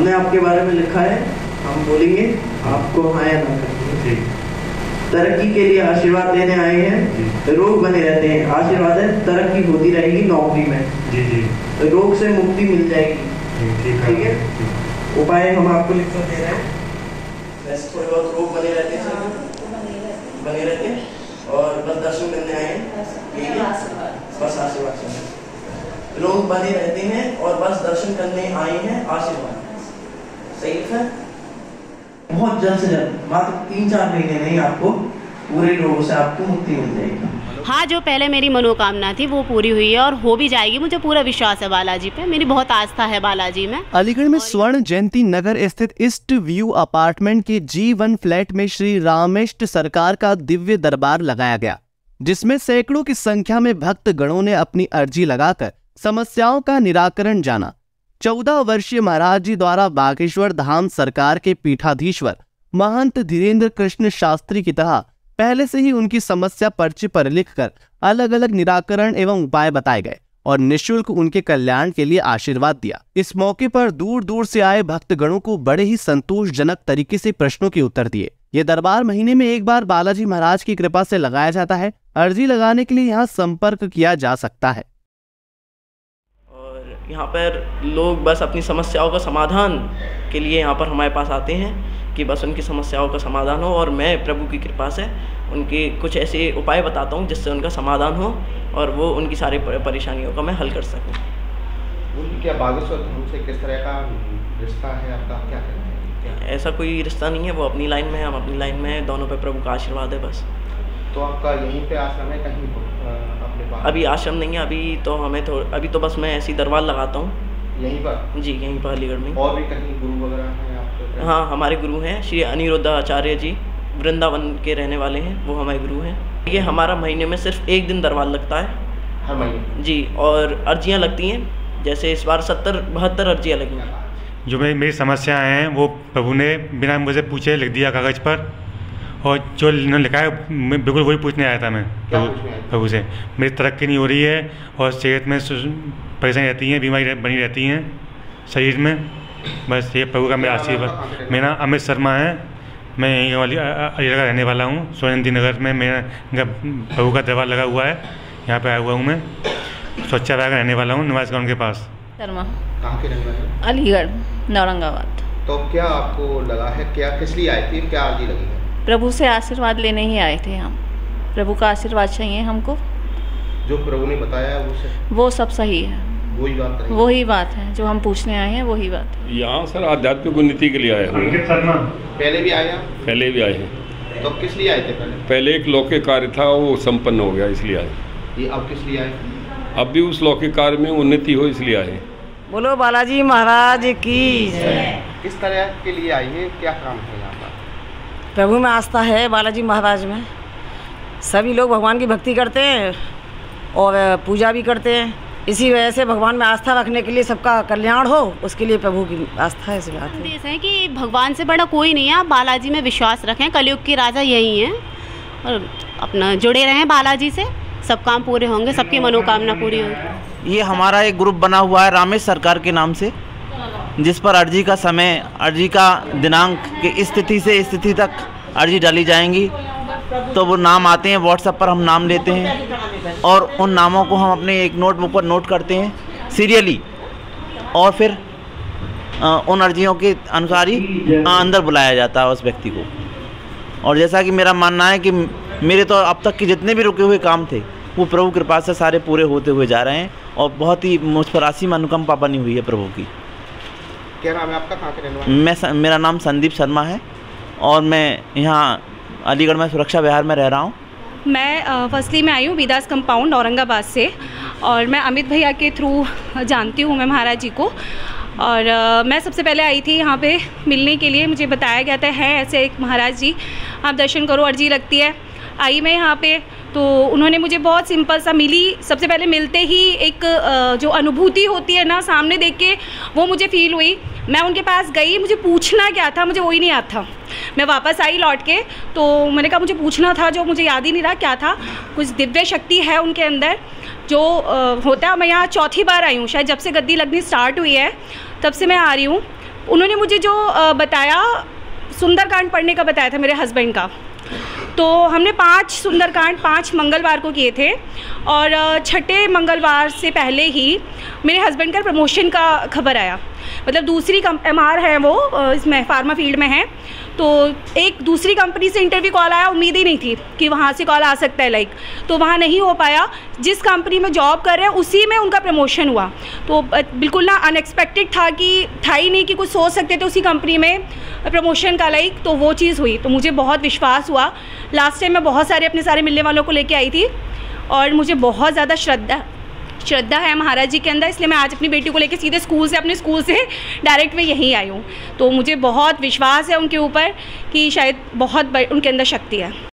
हमने आपके बारे में लिखा है, हम बोलेंगे आपको हाँ या ना करेंगे। तरक्की के लिए आशीर्वाद लेने आए हैं, रोग बने रहते हैं, आशीर्वाद है तरक्की होती रहेगी नौकरी में, तो रोग से मुक्ति मिल जाएगी। ठीक है, उपाय हम आपको लिख कर दे रहे हैं। वैसे थोड़े बहुत रोग बने रहते हैं, बने रहते हैं, और बस दर्शन करने आए हैं, बस आशीर्वाद चाहिए। रोग बने रहते हैं और बस दर्शन करने आए हैं, आशीर्वाद। सही है, बहुत जल्द से जल्द, मात्र 3-4 महीने नहीं, आपको पूरे रोगों से आपको मुक्ति मिल जाएगी। हाँ, जो पहले मेरी मनोकामना थी वो पूरी हुई है और हो भी जाएगी। मुझे पूरा विश्वास है बालाजी पे, मेरी बहुत आस्था है बालाजी में। अलीगढ़ में स्वर्ण जयंती नगर स्थित ईस्ट व्यू अपार्टमेंट के G1 फ्लैट में श्री रामेष्ट सरकार का दिव्य दरबार लगाया गया, जिसमें सैकड़ों की संख्या में भक्त गणों ने अपनी अर्जी लगाकर समस्याओं का निराकरण जाना। 14 वर्षीय महाराज जी द्वारा बागेश्वर धाम सरकार के पीठाधीश्वर महंत धीरेन्द्र कृष्ण शास्त्री की तरह पहले से ही उनकी समस्या पर्चे पर लिखकर अलग अलग निराकरण एवं उपाय बताए गए और निःशुल्क उनके कल्याण के लिए आशीर्वाद दिया। इस मौके पर दूर दूर से आए भक्तगणों को बड़े ही संतोषजनक तरीके से प्रश्नों के उत्तर दिए। ये दरबार महीने में एक बार बालाजी महाराज की कृपा से लगाया जाता है। अर्जी लगाने के लिए यहाँ संपर्क किया जा सकता है। और यहाँ पर लोग बस अपनी समस्याओं का समाधान के लिए यहाँ पर हमारे पास आते हैं कि बस उनकी समस्याओं का समाधान हो, और मैं प्रभु की कृपा से उनके कुछ ऐसे उपाय बताता हूँ जिससे उनका समाधान हो और वो उनकी सारी परेशानियों का मैं हल कर सकूँ। क्या बागेश्वर धाम से किस तरह का रिश्ता है आपका, क्या कहना है? ऐसा कोई रिश्ता नहीं है, वो अपनी लाइन में है, हम अपनी लाइन में है, दोनों पे प्रभु का आशीर्वाद है बस। तो आपका यहीं पे आश्रम है कहीं अपने पास? अभी आश्रम नहीं है, अभी तो हमें अभी तो बस मैं ऐसी दरबार लगाता हूँ यहीं पर। जी, यहीं पर अलीगढ़ में। और भी कहीं गुरु वगैरह हैं आपके? हाँ, हमारे गुरु हैं श्री अनिरुद्ध आचार्य जी, वृंदावन के रहने वाले हैं, वो हमारे गुरु हैं। ये हमारा महीने में सिर्फ एक दिन दरबार लगता है हर महीने जी, और अर्जियाँ लगती हैं, जैसे इस बार 70-72 अर्जियाँ लगी हैं। जो मेरी समस्या हैं वो प्रभु ने बिना मुझे पूछे लिख दिया कागज़ पर, और जो लिखा है बिल्कुल वही पूछने आया था मैं प्रभु से। मेरी तरक्की नहीं हो रही है और सेहत में परेशानी रहती है, बीमारी बनी रहती हैं शरीर में, बस ये प्रभु का मेरा आशीर्वाद। मेरा नाम अमित शर्मा है, मैं यहीं अलीगढ़ का रहने वाला हूँ। स्वर्ण नगर में मेरा प्रभु का दरबार लगा हुआ है, यहाँ पे आया हुआ हूँ मैं। स्वच्छा का रहने वाला हूँ, निवास ग्राउंड के पास। शर्मा। कहाँ के रहने वाले? अलीगढ़ औरंगाबाद। तो क्या आपको लगा है, क्या किस लिए आए थे, क्या अर्जी लगी है? प्रभु से आशीर्वाद लेने ही आए थे हम। प्रभु का आशीर्वाद चाहिए हमको। जो प्रभु ने बताया वो सब सही है, वही बात है जो हम पूछने आए हैं, वही बात है। यहाँ सर आध्यात्मिक उन्नति के लिए आए हुए हैं। पहले भी आए हैं? पहले भी आए हैं। तो किस लिए आए थे पहले एक लौकिक कार्य था, वो संपन्न हो गया इसलिए आए। ये अब किस लिए आए? अब भी उस लौकिक कार्य में उन्नति हो इसलिए आए। बोलो बालाजी महाराज की। किस तरह के लिए आई है, क्या काम है यहाँ पर? प्रभु में आस्था है, बालाजी महाराज में। सभी लोग भगवान की भक्ति करते हैं और पूजा भी करते हैं, इसी वजह से भगवान में आस्था रखने के लिए सबका कल्याण हो, उसके लिए प्रभु की आस्था है। इस बात संदेश है कि भगवान से बड़ा कोई नहीं है, आप बालाजी में विश्वास रखें, कलयुग के राजा यही हैं, और अपना जुड़े रहें बालाजी से, सब काम पूरे होंगे, सबकी मनोकामना पूरी होगी। ये हमारा एक ग्रुप बना हुआ है रामेश सरकार के नाम से, जिस पर अर्जी का समय, अर्जी का दिनांक की स्थिति से स्थिति तक अर्जी डाली जाएंगी। तो वो नाम आते हैं व्हाट्सएप पर, हम नाम लेते हैं और उन नामों को हम अपने एक नोटबुक पर नोट करते हैं सीरियली, और फिर उन अर्जियों के अनुसार ही अंदर बुलाया जाता है उस व्यक्ति को। और जैसा कि मेरा मानना है कि मेरे तो अब तक के जितने भी रुके हुए काम थे वो प्रभु कृपा से सारे पूरे होते हुए जा रहे हैं, और बहुत ही मुझ पर असीम अनुकंपा बनी हुई है प्रभु की। क्या नाम है आपका, कहाँ के रहने वाले? मेरा नाम संदीप शर्मा है और मैं यहाँ अलीगढ़ में सुरक्षा विहार में रह रहा हूँ। मैं फर्स्टली मैं आई हूँ विदास कंपाउंड औरंगाबाद से, और मैं अमित भैया के थ्रू जानती हूँ मैं महाराज जी को। और मैं सबसे पहले आई थी यहाँ पे मिलने के लिए, मुझे बताया गया था है ऐसे एक महाराज जी, आप दर्शन करो, अर्जी लगती है। आई मैं यहाँ पे, तो उन्होंने मुझे बहुत सिंपल सा मिली। सबसे पहले मिलते ही एक जो अनुभूति होती है ना सामने देख के, वो मुझे फील हुई। मैं उनके पास गई, मुझे पूछना क्या था मुझे वही नहीं याद था। मैं वापस आई लौट के, तो मैंने कहा मुझे पूछना था जो मुझे याद ही नहीं रहा क्या था। कुछ दिव्य शक्ति है उनके अंदर जो होता है। मैं यहाँ चौथी बार आई हूँ, शायद जब से गद्दी लगनी स्टार्ट हुई है तब से मैं आ रही हूँ। उन्होंने मुझे जो बताया, सुंदरकांड पढ़ने का बताया था मेरे हस्बैंड का। तो हमने 5 सुंदरकांड 5 मंगलवार को किए थे और छठे मंगलवार से पहले ही मेरे हस्बैंड का प्रमोशन का खबर आया। मतलब दूसरी MR है वो, इसमें फार्मा फील्ड में है, तो एक दूसरी कंपनी से इंटरव्यू कॉल आया। उम्मीद ही नहीं थी कि वहाँ से कॉल आ सकता है तो वहाँ नहीं हो पाया। जिस कंपनी में जॉब कर रहे हैं उसी में उनका प्रमोशन हुआ। तो बिल्कुल ना अनएक्सपेक्टेड था, कि था ही नहीं कि कुछ सोच सकते थे उसी कंपनी में प्रमोशन का तो वो चीज़ हुई। तो मुझे बहुत विश्वास हुआ। लास्ट टाइम मैं बहुत सारे अपने सारे मिलने वालों को लेके आई थी और मुझे बहुत ज़्यादा श्रद्धा है महाराज जी के अंदर, इसलिए मैं आज अपनी बेटी को लेके सीधे अपने स्कूल से डायरेक्ट मैं यहीं आई हूँ। तो मुझे बहुत विश्वास है उनके ऊपर कि शायद बहुत उनके अंदर शक्ति है।